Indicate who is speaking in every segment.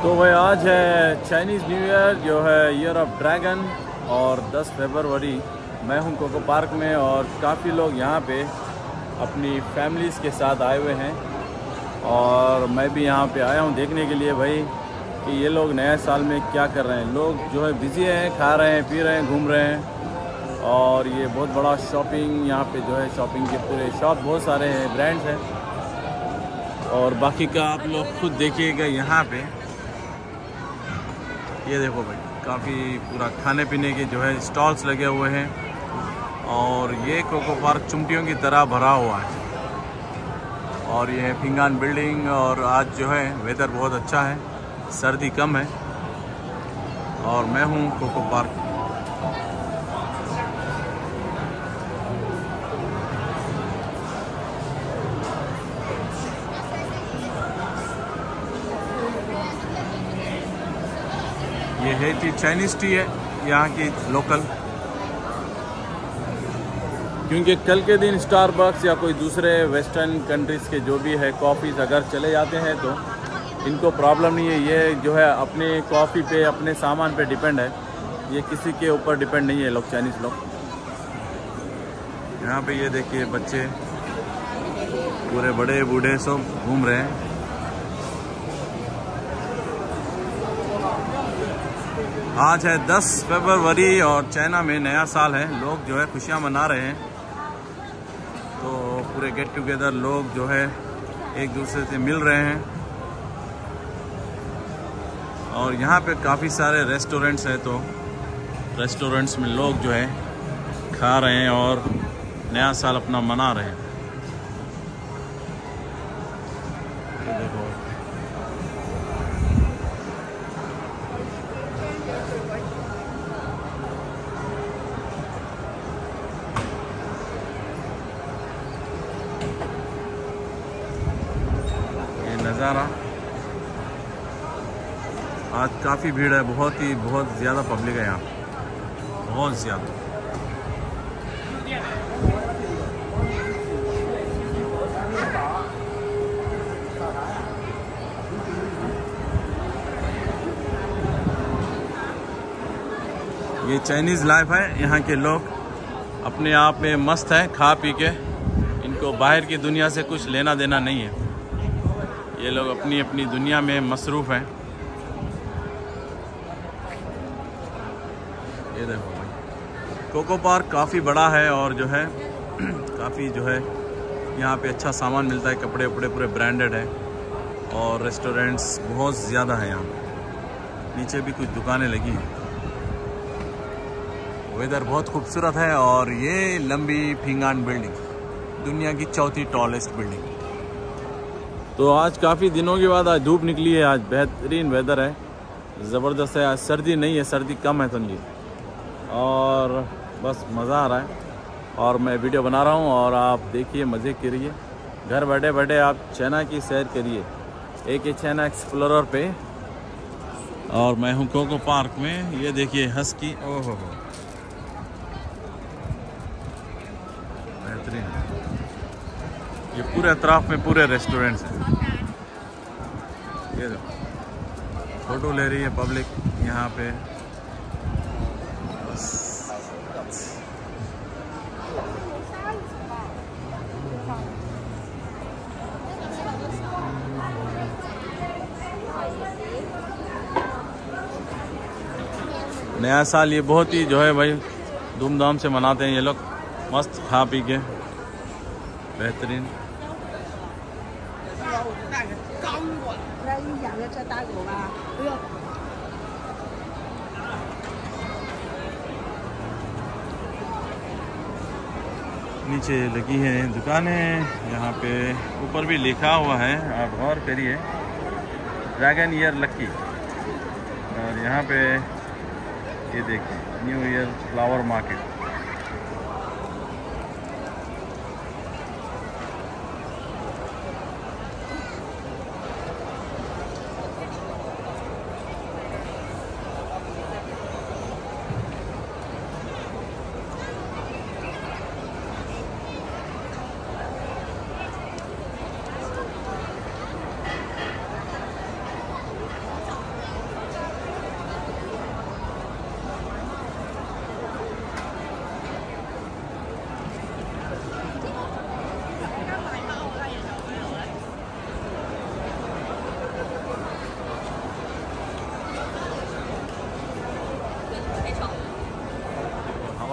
Speaker 1: तो भाई आज है चाइनीज़ न्यू ईयर जो है ईयर ऑफ ड्रैगन और 10 फरवरी मैं हूं कोको पार्क में और काफ़ी लोग यहां पे अपनी फैमिलीज़ के साथ आए हुए हैं और मैं भी यहां पे आया हूं देखने के लिए भाई कि ये लोग नए साल में क्या कर रहे हैं। लोग जो है बिज़ी हैं, खा रहे हैं, पी रहे हैं, घूम रहे हैं और ये बहुत बड़ा शॉपिंग यहाँ पे जो है शॉपिंग के पूरे शॉप बहुत सारे हैं, ब्रांड्स हैं और बाकी का आप लोग खुद देखिएगा। यहाँ पे ये देखो भाई काफ़ी पूरा खाने पीने के जो है स्टॉल्स लगे हुए हैं और ये कोको पार्क चुमटियों की तरह भरा हुआ है और ये है फिंगान बिल्डिंग। और आज जो है वेदर बहुत अच्छा है, सर्दी कम है और मैं हूँ कोको पार्क। ये है टी, चाइनीज़ टी है यहाँ की लोकल, क्योंकि कल के दिन स्टारबक्स या कोई दूसरे वेस्टर्न कंट्रीज़ के जो भी है कॉफ़ीज़ अगर चले जाते हैं तो इनको प्रॉब्लम नहीं है। ये जो है अपने कॉफ़ी पे, अपने सामान पे डिपेंड है, ये किसी के ऊपर डिपेंड नहीं है लोग, चाइनीज़ लोग। यहाँ पे ये देखिए बच्चे पूरे बड़े बूढ़े सब घूम रहे हैं। आज है 10 फरवरी और चाइना में नया साल है, लोग जो है खुशियाँ मना रहे हैं। तो पूरे गेट टुगेदर लोग जो है एक दूसरे से मिल रहे हैं और यहाँ पे काफ़ी सारे रेस्टोरेंट्स हैं, तो रेस्टोरेंट्स में लोग जो है खा रहे हैं और नया साल अपना मना रहे हैं। ये देखो नज़ारा। आज काफ़ी भीड़ है, बहुत ज़्यादा पब्लिक है यहाँ, बहुत ज़्यादा। ये चाइनीज़ लाइफ है, यहाँ के लोग अपने आप में मस्त हैं, खा पी के, इनको बाहर की दुनिया से कुछ लेना देना नहीं है। ये लोग अपनी अपनी दुनिया में मसरूफ़ हैं। ये देखो भाई कोको पार्क काफ़ी बड़ा है और जो है काफ़ी जो है यहाँ पे अच्छा सामान मिलता है, कपड़े वपड़े पूरे ब्रांडेड है और रेस्टोरेंट्स बहुत ज़्यादा है यहाँ पे। नीचे भी कुछ दुकानें लगी हैं। वेदर बहुत खूबसूरत है और ये लंबी फिंगान बिल्डिंग दुनिया की चौथी टॉलेस्ट बिल्डिंग। तो आज काफ़ी दिनों के बाद आज धूप निकली है, आज बेहतरीन वेदर है, ज़बरदस्त है। आज सर्दी नहीं है, सर्दी कम है समझिए और बस मज़ा आ रहा है और मैं वीडियो बना रहा हूँ और आप देखिए, मज़े करिए, घर बैठे बैठे आप चाइना की सैर करिए एक ही चाइना एक्सप्लोरर पे। और मैं हूँ कोको पार्क में। ये देखिए हस्की, ओहो बेहतरीन। ये पूरे अतराफ में पूरे रेस्टोरेंट्स हैं। ये देखो फोटो ले रही है पब्लिक यहाँ पे। बस नया साल ये बहुत ही जो है भाई धूमधाम से मनाते हैं ये लोग, मस्त खा पी के, बेहतरीन। नीचे लगी हैं दुकानें, यहाँ पे ऊपर भी लिखा हुआ है, आप गौर करिए, ड्रैगन ईयर लक्की। और यहाँ पे ये देखिए न्यू ईयर फ्लावर मार्केट।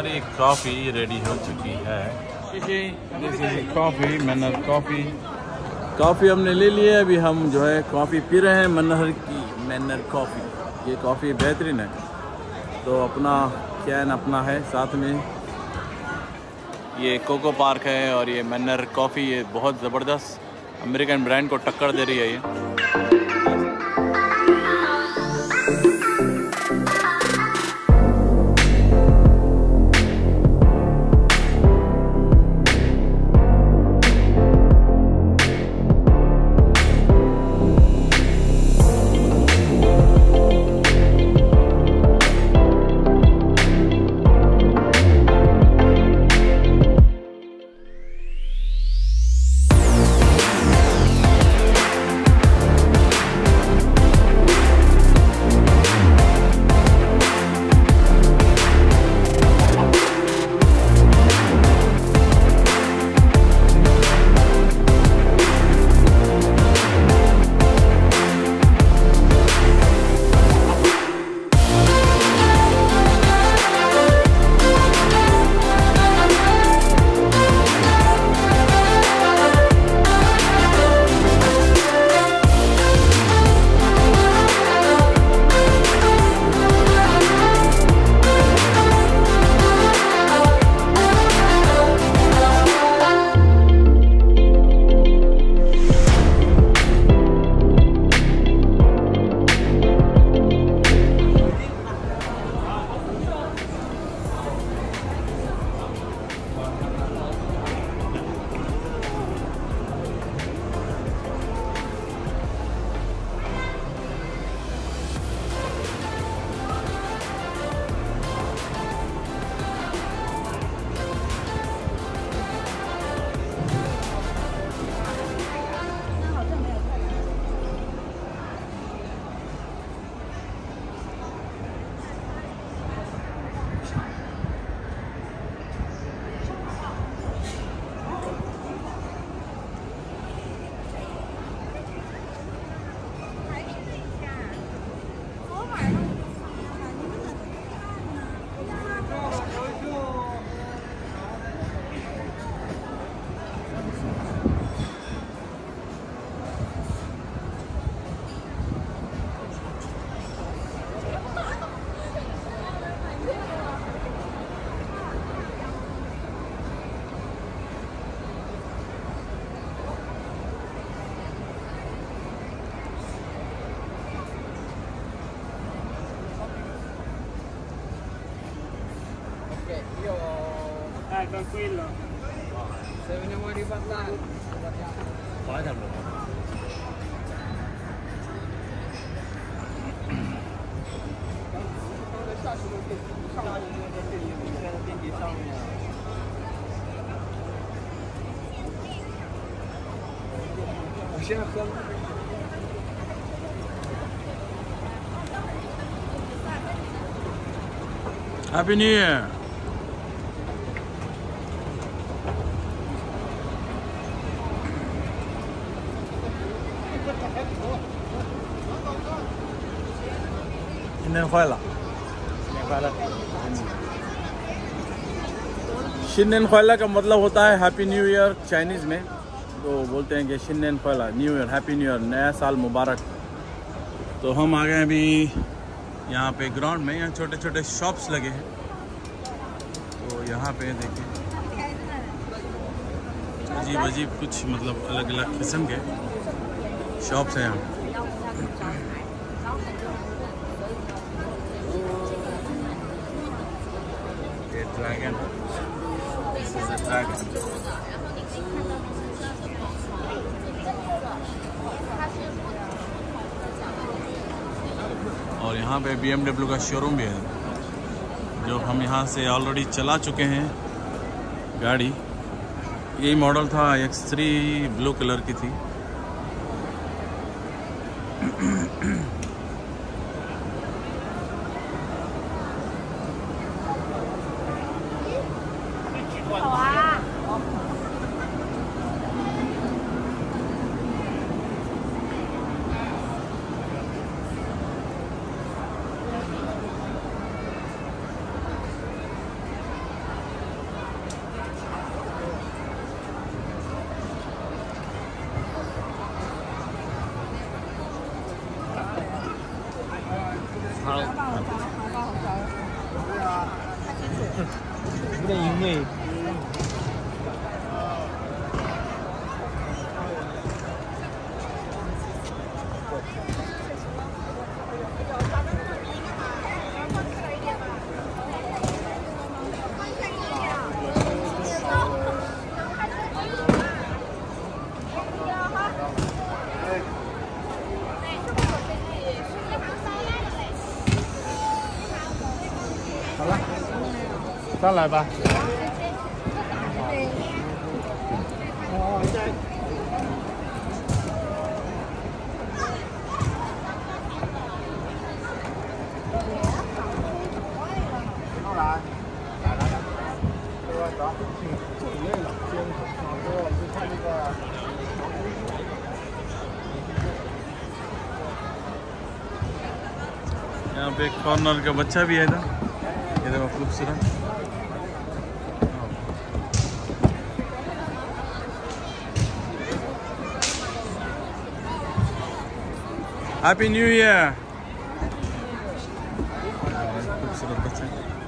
Speaker 1: हमारी कॉफ़ी रेडी हो चुकी है। This is coffee, Manhar coffee. Coffee हमने ले ली है, अभी हम जो है कॉफ़ी पी रहे हैं मनहर की, मनहर कॉफ़ी। ये कॉफ़ी बेहतरीन है। तो अपना कैन अपना है, साथ में ये कोको पार्क है और ये मनहर कॉफ़ी। ये बहुत ज़बरदस्त अमेरिकन ब्रांड को टक्कर दे रही है ये।
Speaker 2: Tranquillo. Se veniamo a riparlare.
Speaker 1: Happy New Year! शिन्नेन ख्वाला का मतलब होता है हैप्पी न्यू ईयर चाइनीज़ में। तो बोलते हैं कि शिन्नेन ख्वाला new year, happy new year, नया साल मुबारक। तो हम आ गए अभी यहाँ पे ग्राउंड में। यहाँ छोटे छोटे शॉप्स लगे हैं। तो यहाँ पे देखिए अजीब अजीब कुछ मतलब अलग अलग किस्म के शॉप्स हैं यहाँ। Dragon, this is a dragon. और यहाँ पे BMW का शोरूम भी है, जो हम यहाँ से ऑलरेडी चला चुके हैं गाड़ी। यही मॉडल था, X3 ब्लू कलर की थी।
Speaker 2: 有点因为。
Speaker 3: 好了，上来吧。后来，走，累了，先我们去看那个。
Speaker 1: यहाँ पे एक कॉर्नर का बच्चा भी है ना, ये देखो खूबसूरत। Happy new year. खूबसूरत बच्चा।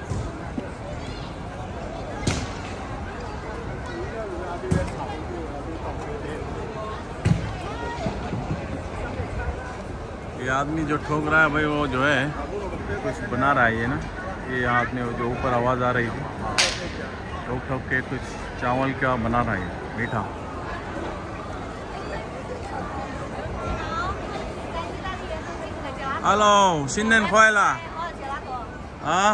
Speaker 1: ये आदमी जो ठोक रहा है भाई, वो जो है कुछ बना रहा है ये ना, ये आदमी जो ऊपर आवाज़ आ रही थी, ठोक ठोक के कुछ चावल का बना रहा है मीठा। हेलो, शिननेन ख्वाइला। हाँ,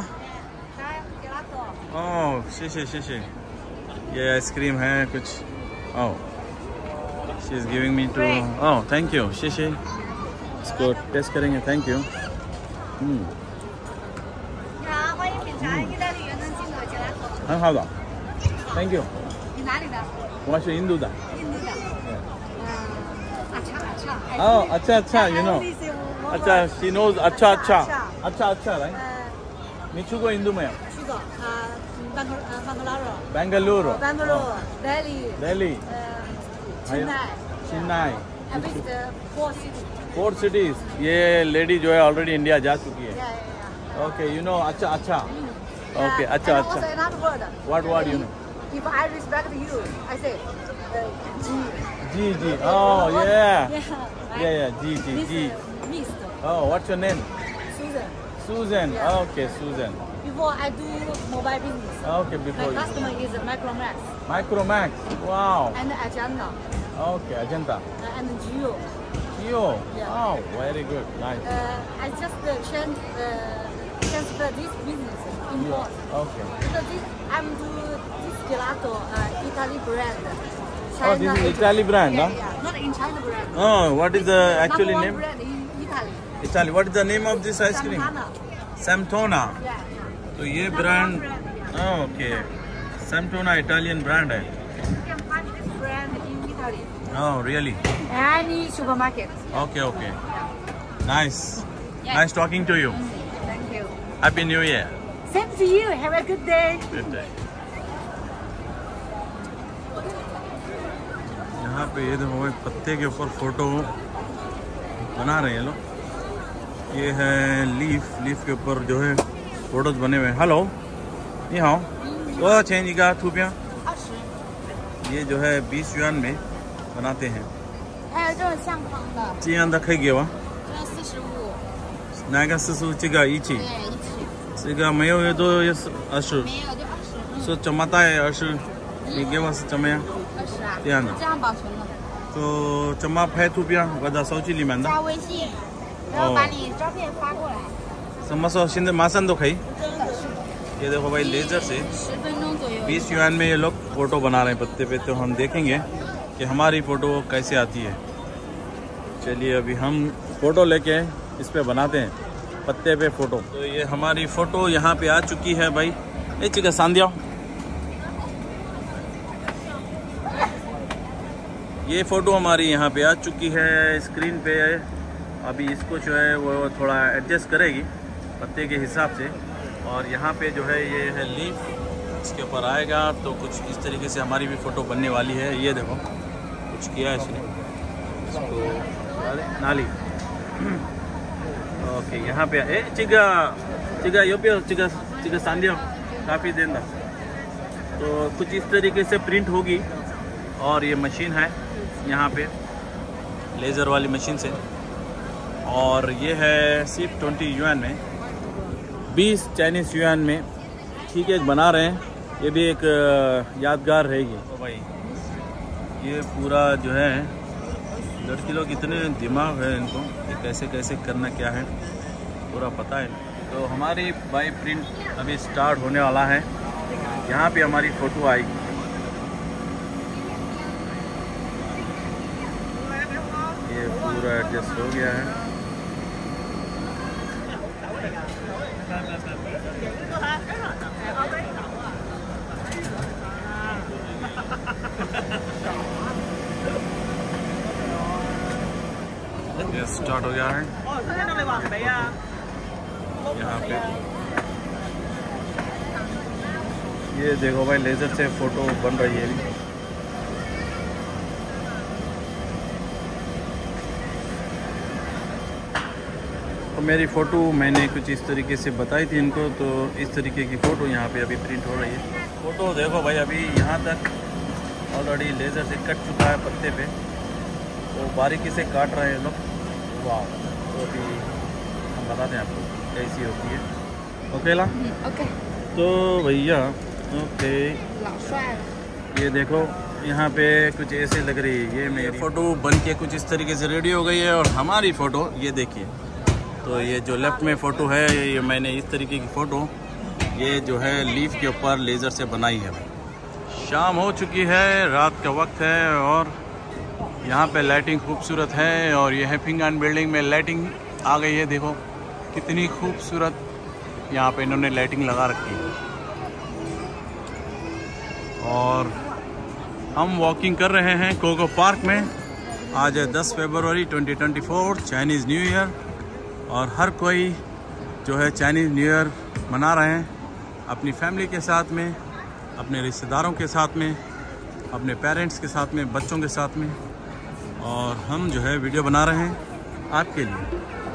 Speaker 1: ओह शीशे शीशे, ये आइसक्रीम है कुछ। Oh, she is giving me too. Oh thank you, शीशे। इसको टेस्ट करेंगे, थैंक यू। हाँ हाँ थैंक यू।
Speaker 4: 你哪里的？
Speaker 1: 我是印度的。
Speaker 4: 印度的。
Speaker 1: 哦，अच्छा अच्छा you know， अच्छा she knows अच्छा अच्छा अच्छा अच्छा right。你去过印度没有？
Speaker 4: 去过
Speaker 1: Bangalore。
Speaker 4: Delhi。
Speaker 1: Chennai。
Speaker 4: I visited 4 cities.
Speaker 1: 4 cities। ये लेडी जो है ऑलरेडी इंडिया जा चुकी है। ओके यू नो अच्छा अच्छा। ओके अच्छा अच्छा।
Speaker 4: Also another word.
Speaker 1: What word you know?
Speaker 4: If I respect you, I say
Speaker 1: ji ji. Oh yeah
Speaker 4: yeah.
Speaker 1: Ji ji
Speaker 4: Miss,
Speaker 1: ji.
Speaker 4: Miss
Speaker 1: Oh what's your name?
Speaker 4: Susan.
Speaker 1: Susan।
Speaker 4: Yeah.
Speaker 1: Okay Susan।
Speaker 4: Before I do mobile business.
Speaker 1: Okay
Speaker 4: My
Speaker 1: before you।
Speaker 4: customer is Micromax
Speaker 1: Micromax। Wow।
Speaker 4: and Agenda
Speaker 1: Okay Ajanta।
Speaker 4: and Geo.
Speaker 1: Geo।
Speaker 4: Yeah.
Speaker 1: Oh very good, nice।
Speaker 4: I just transfer this business import.
Speaker 1: Okay।
Speaker 4: Because I'm do this gelato Italy brand.
Speaker 1: Oh this is Italy brand,
Speaker 4: Yeah,
Speaker 1: huh?
Speaker 4: yeah, not in China brand.
Speaker 1: Oh what is the actually
Speaker 4: Number one
Speaker 1: name?
Speaker 4: brand in Italy.
Speaker 1: Italy। What is the name of this ice cream?
Speaker 4: Santana.
Speaker 1: Samtona।
Speaker 4: Yeah.
Speaker 1: तो ये
Speaker 4: Number
Speaker 1: brand
Speaker 4: one brand.
Speaker 1: Okay Samtona Italian brand है।
Speaker 4: You can find this brand in Italy.
Speaker 1: Oh really?
Speaker 4: Any supermarket.
Speaker 1: Okay okay। Nice।
Speaker 4: Yeah.
Speaker 1: Nice talking to you।
Speaker 4: Thank you.
Speaker 1: Happy New Year।
Speaker 4: Same to you. Have a good day.
Speaker 1: Good day। यहाँ पे ये देखो भाई, पत्ते के ऊपर photo बना रहे हैं लोग। ये है लीफ के ऊपर जो है फोटोज बने हुए हैं। हेलो ये हाँ तो चेंज का थूपिया, ये जो है 20 युआन में बनाते हैं।
Speaker 4: 还有这种相框的，
Speaker 1: 这样的可以给我？
Speaker 4: 这45，
Speaker 1: 哪个45？这个一起，
Speaker 4: 对，一起，
Speaker 1: 这个没有也都也是20，
Speaker 4: 没有就20，
Speaker 1: 是这么大也20，你给我是怎么样？
Speaker 4: 20啊，
Speaker 1: 这样的，
Speaker 4: 这样保存的，
Speaker 1: 就怎么拍图片？我的手机里面的。
Speaker 4: 加微信，然后把你照片发过来，
Speaker 1: 什么时候？现在马上都可以。
Speaker 4: 真的是
Speaker 1: ये देखो भाई लेजर से
Speaker 4: 10分钟左右。
Speaker 1: 20 युआन में ये लोग फोटो बना रहे हैं पत्ते पे। तो हम देखेंगे कि हमारी फ़ोटो कैसे आती है। चलिए अभी हम फ़ोटो लेके इस पे बनाते हैं, पत्ते पे फ़ोटो। तो ये हमारी फ़ोटो यहाँ पे आ चुकी है भाई। ये चिका सांदिया, ये फ़ोटो हमारी यहाँ पे आ चुकी है स्क्रीन पे। अभी इसको जो है वो थोड़ा एडजस्ट करेगी पत्ते के हिसाब से। और यहाँ पे जो है ये है लीफ, इसके ऊपर आएगा तो कुछ इस तरीके से हमारी भी फ़ोटो बनने वाली है। ये देखो कुछ किया है इसने, इसको नाली ओके यहाँ पे चिगा चिगा सांडियो काफ़ी दिन था। तो कुछ इस तरीके से प्रिंट होगी और ये मशीन है यहाँ पे लेज़र वाली मशीन से। और ये है सिर्फ 20 युआन में, 20 चाइनीज़ युआन में। ठीक है, बना रहे हैं, ये भी एक यादगार रहेगी। तो भाई ये पूरा जो है लड़की लोग इतने दिमाग है इनको कि कैसे कैसे करना क्या है पूरा पता है। तो हमारी भाई प्रिंट अभी स्टार्ट होने वाला है। यहाँ पे हमारी फ़ोटो आएगी। ये पूरा एडजस्ट हो गया है। ये स्टार्ट हो गया है यहाँ पे। ये देखो भाई लेज़र से फ़ोटो बन रही है। तो मेरी फ़ोटो मैंने कुछ इस तरीके से बताई थी इनको, तो इस तरीके की फ़ोटो यहाँ पे अभी प्रिंट हो रही है। फ़ोटो देखो भाई अभी यहाँ तक ऑलरेडी लेज़र से कट चुका है पत्ते पे, तो बारीकी से काट रहे हैं लोग। वाह, तो अभी हम बताते हैं आपको कैसी होती है। ओके ला
Speaker 4: ओके।
Speaker 1: तो भैया ओके, ये देखो यहाँ पे कुछ ऐसे लग रही है। ये मेरी फ़ोटो बन के कुछ इस तरीके से रेडी हो गई है। और हमारी फ़ोटो ये देखिए, तो ये जो लेफ़्ट में फ़ोटो है ये मैंने इस तरीके की फ़ोटो ये जो है लीफ के ऊपर लेज़र से बनाई है। शाम हो चुकी है, रात का वक्त है और यहाँ पे लाइटिंग खूबसूरत है। और ये है फिंगान बिल्डिंग में लाइटिंग आ गई है। देखो कितनी खूबसूरत यहाँ पे इन्होंने लाइटिंग लगा रखी है। और हम वॉकिंग कर रहे हैं कोको पार्क में। आज है 10 फरवरी 2024, चाइनीज़ न्यू ईयर। और हर कोई जो है चाइनीज़ न्यू ईयर मना रहे हैं अपनी फैमिली के साथ में, अपने रिश्तेदारों के साथ में, अपने पेरेंट्स के साथ में, बच्चों के साथ में। और हम जो है वीडियो बना रहे हैं आपके लिए।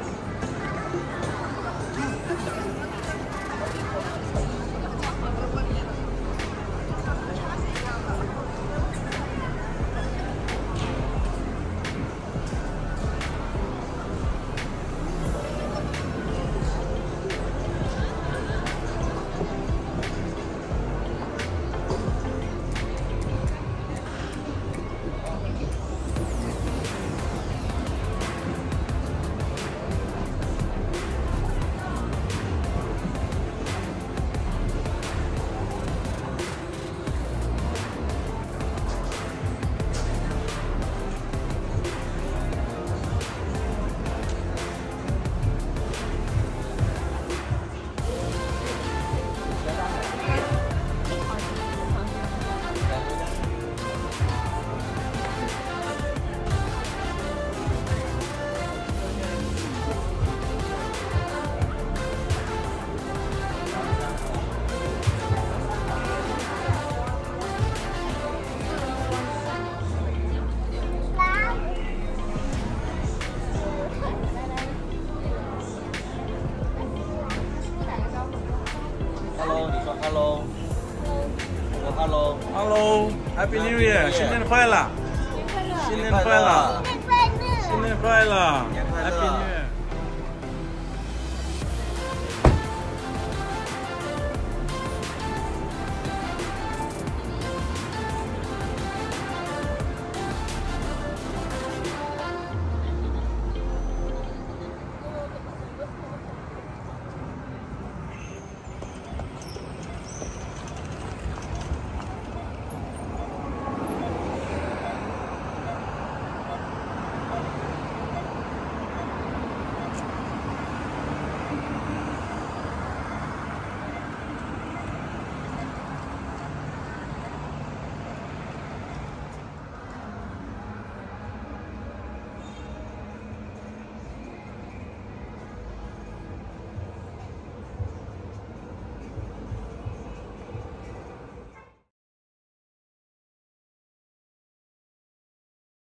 Speaker 1: Hello, Happy New Year， 新年快乐，新年快乐，新年快乐。